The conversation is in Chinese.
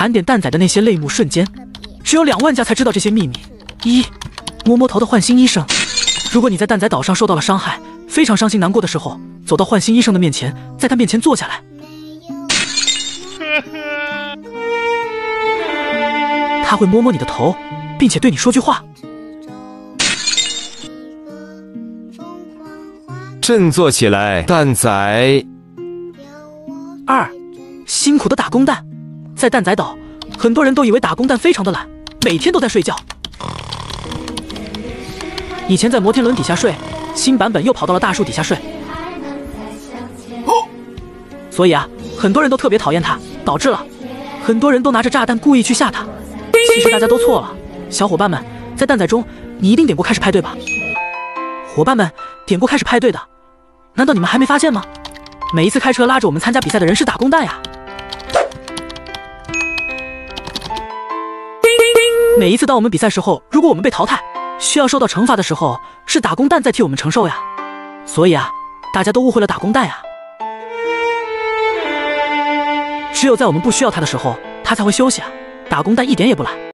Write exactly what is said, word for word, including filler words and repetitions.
盘点蛋仔的那些泪目瞬间，只有两万家才知道这些秘密。一，摸摸头的换心医生。如果你在蛋仔岛上受到了伤害，非常伤心难过的时候，走到换心医生的面前，在他面前坐下来，他会摸摸你的头，并且对你说句话。 振作起来，蛋仔。 二，辛苦的打工蛋。在蛋仔岛，很多人都以为打工蛋非常的懒，每天都在睡觉。以前在摩天轮底下睡，新版本又跑到了大树底下睡。所以啊，很多人都特别讨厌他，导致了很多人都拿着炸弹故意去吓他。其实大家都错了，小伙伴们，在蛋仔中，你一定点过开始派对吧？伙伴们点过开始派对的，难道你们还没发现吗？每一次开车拉着我们参加比赛的人是打工蛋呀。每一次当我们比赛时候，如果我们被淘汰，需要受到惩罚的时候，是打工蛋在替我们承受呀。所以啊，大家都误会了打工蛋呀。只有在我们不需要他的时候，他才会休息啊。打工蛋一点也不懒。